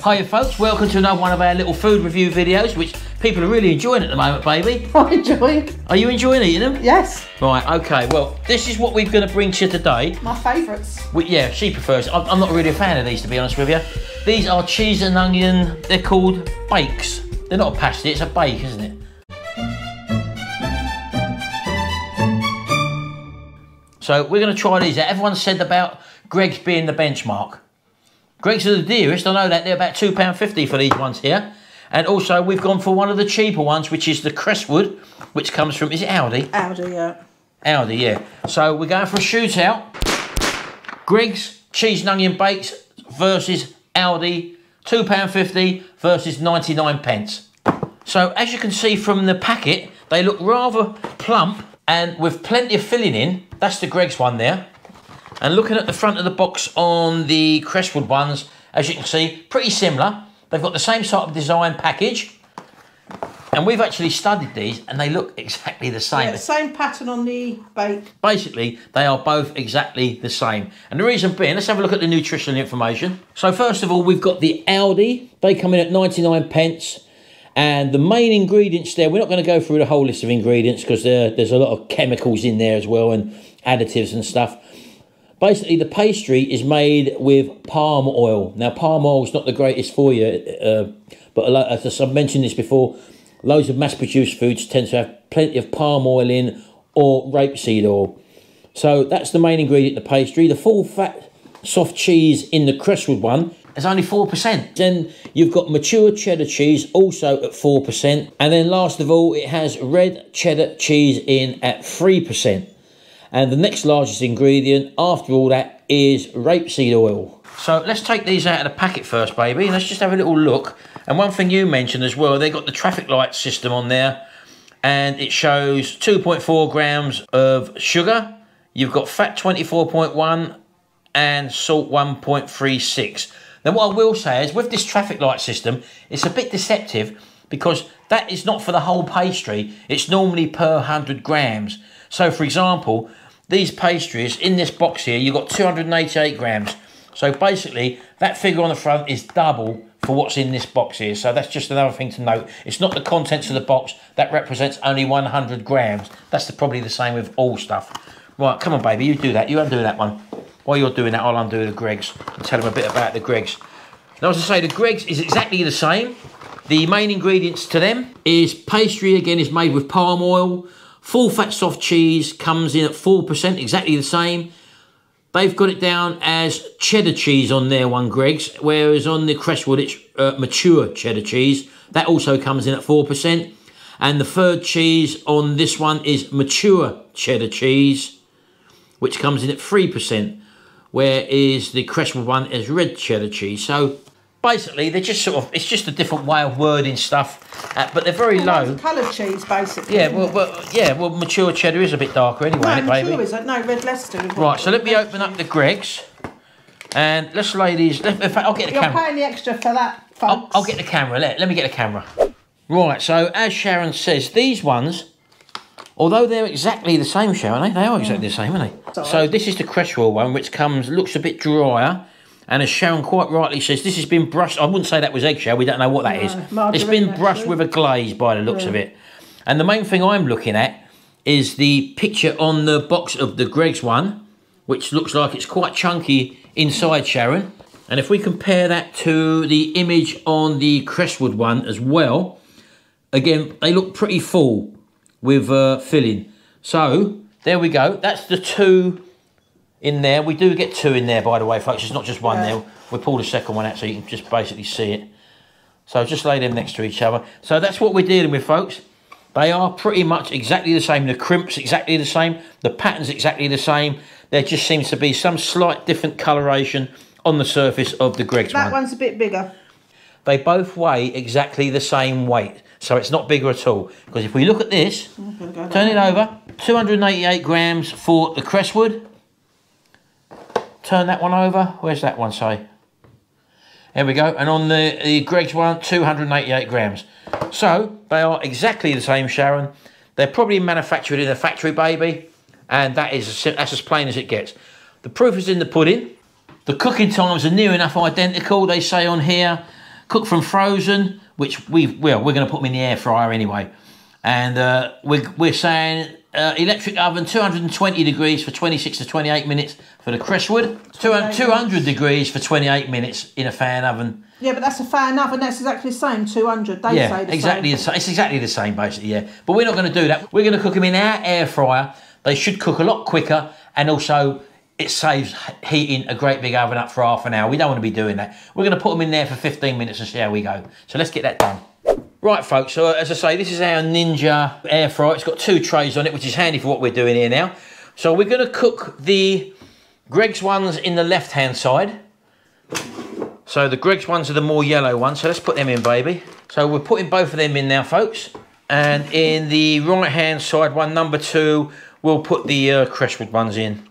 Hiya folks, welcome to another one of our little food review videos, which people are really enjoying at the moment, baby. I enjoy it. Are you enjoying eating them? Yes. Right, okay, well, this is what we're going to bring to you today. My favourites. Yeah, she prefers it. I'm not really a fan of these, to be honest with you. These are cheese and onion, they're called bakes. They're not a pasty, it's a bake, isn't it? So we're going to try these out. Everyone said about Greggs being the benchmark. Greggs are the dearest, I know that. They're about £2.50 for these ones here. And also we've gone for one of the cheaper ones, which is the Crestwood, which comes from, is it Aldi? Aldi, yeah. Aldi, yeah. So we're going for a shootout. Greggs cheese and onion bakes versus Aldi, £2.50 versus 99 pence. So as you can see from the packet, they look rather plump and with plenty of filling in. That's the Greggs one there. And looking at the front of the box on the Crestwood ones, as you can see, pretty similar. They've got the same sort of design package. And we've actually studied these and they look exactly the same. Yeah, same pattern on the bake. Basically, they are both exactly the same. And the reason being, let's have a look at the nutritional information. So first of all, we've got the Aldi. They come in at 99 pence. And the main ingredients there, we're not going to go through the whole list of ingredients because there's a lot of chemicals in there as well and additives and stuff. Basically, the pastry is made with palm oil. Now, palm oil is not the greatest for you, but as I've mentioned this before, loads of mass-produced foods tend to have plenty of palm oil in or rapeseed oil. So that's the main ingredient in the pastry. The full-fat soft cheese in the Crestwood one is only 4%. Then you've got mature cheddar cheese also at 4%. And then last of all, it has red cheddar cheese in at 3%. And the next largest ingredient after all that is rapeseed oil. So let's take these out of the packet first, baby. Let's just have a little look. And one thing you mentioned as well, they've got the traffic light system on there. And it shows 2.4 grams of sugar. You've got fat 24.1 and salt 1.36. Now what I will say is with this traffic light system, it's a bit deceptive because that is not for the whole pastry. It's normally per 100 grams. So for example, these pastries in this box here, you've got 288 grams. So basically, that figure on the front is double for what's in this box here. So that's just another thing to note. It's not the contents of the box. That represents only 100 grams. That's probably the same with all stuff. Right, come on, baby, you do that. You undo that one. While you're doing that, I'll undo the Greggs and tell them a bit about the Greggs. Now, as I say, the Greggs is exactly the same. The main ingredients to them is pastry, again, is made with palm oil. Full fat soft cheese comes in at 4%, exactly the same. They've got it down as cheddar cheese on their one, Greggs, whereas on the Crestwood it's mature cheddar cheese. That also comes in at 4%. And the third cheese on this one is mature cheddar cheese, which comes in at 3%, whereas the Crestwood one is red cheddar cheese. So basically, they're just sort of, it's just a different way of wording stuff, but they're very low. Coloured cheese, basically. Yeah, well, mature cheddar is a bit darker anyway, no, isn't it, baby? mature is, no, red Leicester. Right, so let me open up the Greggs, and let's lay these, in fact, I'll get the camera. You're paying the extra for that, folks. I'll get the camera, let me get the camera. Right, so as Sharon says, these ones, although they're exactly the same, Sharon, they are exactly the same, aren't they? So this is the Crestwood one, which looks a bit drier. And as Sharon quite rightly says, this has been brushed. I wouldn't say that was eggshell. We don't know what that is. It's been brushed with a glaze by the looks of it. And the main thing I'm looking at is the picture on the box of the Greggs one, which looks like it's quite chunky inside, Sharon. And if we compare that to the image on the Crestwood one as well, again, they look pretty full with filling. So there we go. That's the two in there. We do get two in there, by the way, folks. It's not just one there. We pulled the second one out so you can just basically see it. So just lay them next to each other. So that's what we're dealing with, folks. They are pretty much exactly the same. The crimp's exactly the same. The pattern's exactly the same. There just seems to be some slight different coloration on the surface of the Greggs one. That one's a bit bigger. They both weigh exactly the same weight. So it's not bigger at all. Because if we look at this, turn it over, 288 grams for the Crestwood. Turn that one over. Where's that one, say? There we go. And on the Greggs one, 288 grams. So they are exactly the same, Sharon. They're probably manufactured in a factory, baby. And that's as plain as it gets. The proof is in the pudding. The cooking times are near enough identical. They say on here cook from frozen, which we're going to put them in the air fryer anyway. And we're saying electric oven 220 degrees for 26 to 28 minutes for the Crestwood. 200 degrees for 28 minutes in a fan oven. Yeah, but that's a fan oven. That's exactly the same. 200. They say the exactly. same. It's exactly the same, basically. Yeah, but we're not going to do that. We're going to cook them in our air fryer. They should cook a lot quicker, and also it saves heating a great big oven up for half an hour. We don't want to be doing that. We're going to put them in there for 15 minutes and see how we go. So let's get that done. Right, folks. So as I say, this is our Ninja air fryer. It's got 2 trays on it, which is handy for what we're doing here now. So we're going to cook the Greggs ones in the left-hand side. So the Greggs ones are the more yellow ones. So let's put them in, baby. So we're putting both of them in now, folks. And in the right-hand side one, number 2, we'll put the Crestwood ones in.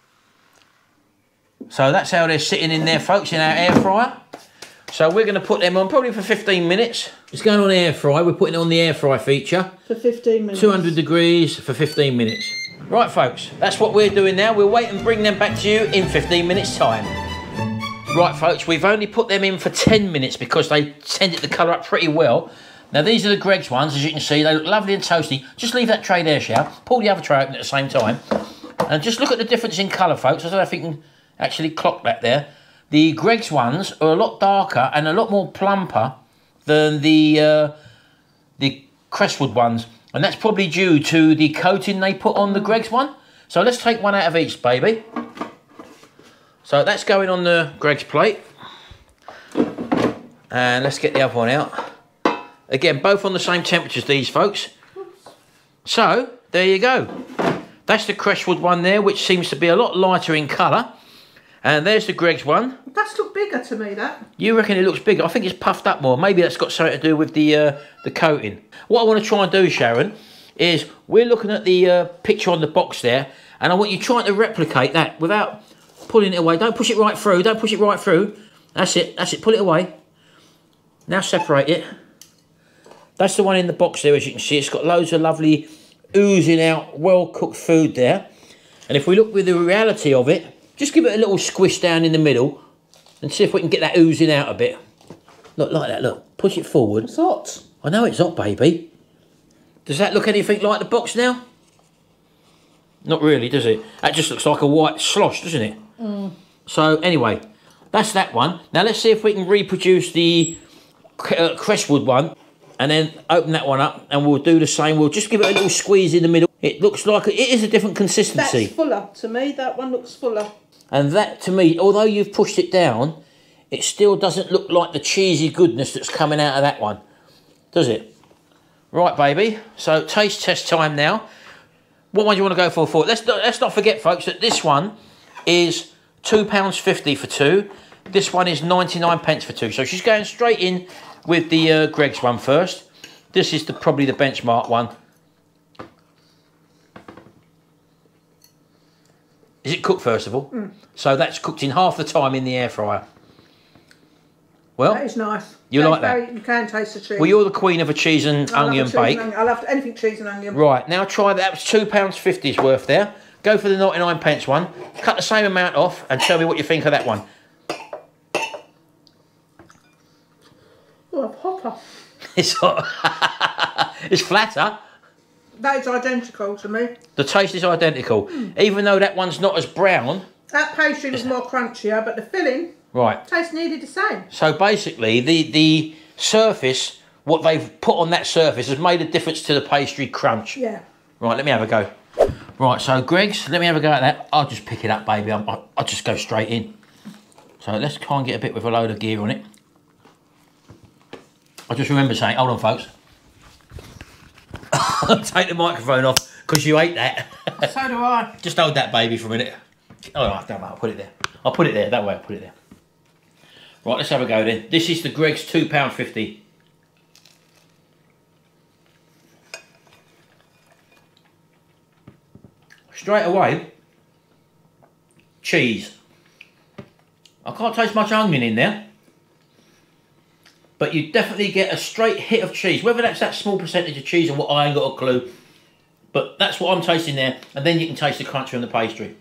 So that's how they're sitting in there, folks, in our air fryer. So we're going to put them on probably for 15 minutes. It's going on air fry. We're putting it on the air fry feature. For 15 minutes. 200 degrees for 15 minutes. Right, folks, that's what we're doing now. We'll wait and bring them back to you in 15 minutes' time. Right, folks, we've only put them in for 10 minutes because they tended to colour up pretty well. Now, these are the Greggs ones, as you can see. They look lovely and toasty. Just leave that tray there, shall? Pull the other tray open at the same time. And just look at the difference in colour, folks. I don't know if you can actually clock that there. The Greggs ones are a lot darker and a lot more plumper than the Crestwood ones. And that's probably due to the coating they put on the Greggs one. So let's take one out of each, baby. So that's going on the Greggs plate. And let's get the other one out. Again, both on the same temperature as these, folks. So, there you go. That's the Crestwood one there, which seems to be a lot lighter in colour. And there's the Greggs one. That's look bigger to me, that. You reckon it looks bigger? I think it's puffed up more. Maybe that's got something to do with the coating. What I want to try and do, Sharon, is we're looking at the picture on the box there, and I want you trying to replicate that without pulling it away. Don't push it right through. Don't push it right through. That's it. That's it. Pull it away. Now separate it. That's the one in the box there, as you can see. It's got loads of lovely oozing out, well-cooked food there. And if we look with the reality of it, just give it a little squish down in the middle and see if we can get that oozing out a bit. Look, like that, look. Push it forward. It's hot. I know it's hot, baby. Does that look anything like the box now? Not really, does it? That just looks like a white slosh, doesn't it? Mm. So, anyway, that's that one. Now, let's see if we can reproduce the Crestwood one. And then open that one up and we'll do the same. We'll just give it a little squeeze in the middle. It looks like it is a different consistency. That's fuller to me. That one looks fuller. And that to me, although you've pushed it down, it still doesn't look like the cheesy goodness that's coming out of that one. Does it? Right, baby. So taste test time now. What one do you want to go for? Let's not forget, folks, that this one is £2.50 for 2. This one is 99p for 2. So she's going straight in with the Greggs one first. This is probably the benchmark one. Is it cooked first of all? Mm. So that's cooked in half the time in the air fryer. Well, that is nice. You like that? You can taste the cheese. Well, you're the queen of a cheese and onion bake. I love anything cheese and onion. Right, now try that. That was £2.50's worth there. Go for the 99p one. Cut the same amount off and tell me what you think of that one. Oh, a hopper. It's hot. It's flatter. That is identical to me. The taste is identical. Even though that one's not as brown. That pastry was more crunchier, but the filling tastes nearly the same. So basically, the surface, what they've put on that surface has made a difference to the pastry crunch. Yeah. Right, let me have a go. Right, so Greggs, let me have a go at that. I'll just pick it up, baby. I'll just go straight in. So let's try and get a bit with a load of gear on it. I just remember saying, hold on, folks. I'll take the microphone off because you ate that. So do I. Just hold that, baby, for a minute. Oh, no, don't matter. I'll put it there. I'll put it there. That way, I'll put it there. Right, let's have a go then. This is the Greggs £2.50. Straight away, cheese. I can't taste much onion in there. But you definitely get a straight hit of cheese. Whether that's that small percentage of cheese or what, I ain't got a clue. But that's what I'm tasting there. And then you can taste the crunch on the pastry.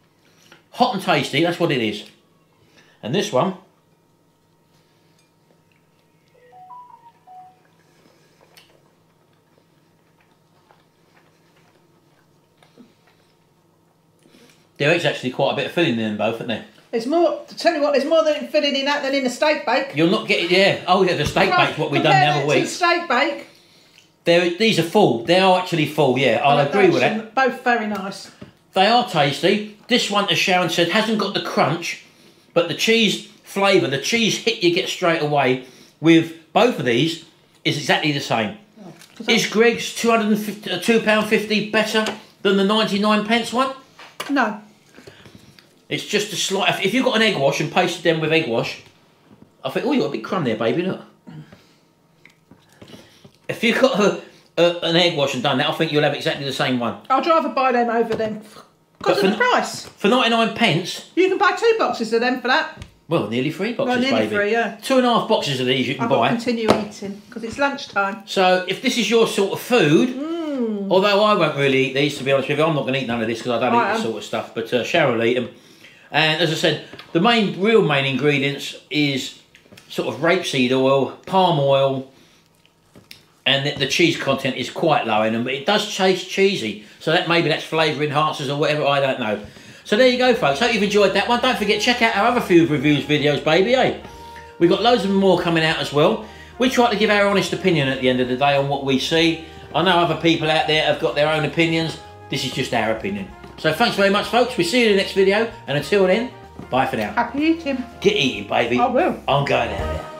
Hot and tasty, that's what it is. And this one, There is actually quite a bit of filling in them both, isn't there? There's more, to tell you what, there's more than filling in that than in a steak bake. You're not getting, yeah. Oh yeah, the steak bake's what we done the other week. The steak bake. These are full. They are actually full, yeah. I'll agree with that. Both very nice. They are tasty. This one, as Sharon said, hasn't got the crunch, but the cheese flavour, the cheese hit you get straight away with both of these is exactly the same. Oh, is Greg's £2.50 better than the 99 pence one? No. It's just a slight... If you've got an egg wash and pasted them with egg wash, I think, oh, you've got a big crumb there, baby, look. If you've got an egg wash and done that, I think you'll have exactly the same one. I'd rather buy them over them. Because of the price. For 99 pence... You can buy 2 boxes of them for that. Well, nearly 3 boxes, nearly baby. 3, yeah. 2.5 boxes of these you can buy. I'll continue eating, because it's lunchtime. So, if this is your sort of food, although I won't really eat these, to be honest with you, I'm not going to eat none of this, because I don't eat this sort of stuff, but Cheryl will eat them. And as I said, the real main ingredients is sort of rapeseed oil, palm oil, and the cheese content is quite low in them, but it does taste cheesy. So maybe that's flavour enhancers or whatever, I don't know. So there you go, folks. Hope you've enjoyed that one. Don't forget, check out our other food reviews videos, baby, eh? We've got loads of more coming out as well. We try to give our honest opinion at the end of the day on what we see. I know other people out there have got their own opinions. This is just our opinion. So thanks very much, folks. We'll see you in the next video. And until then, bye for now. Happy eating. Get eating, baby. I will. I'm going out there.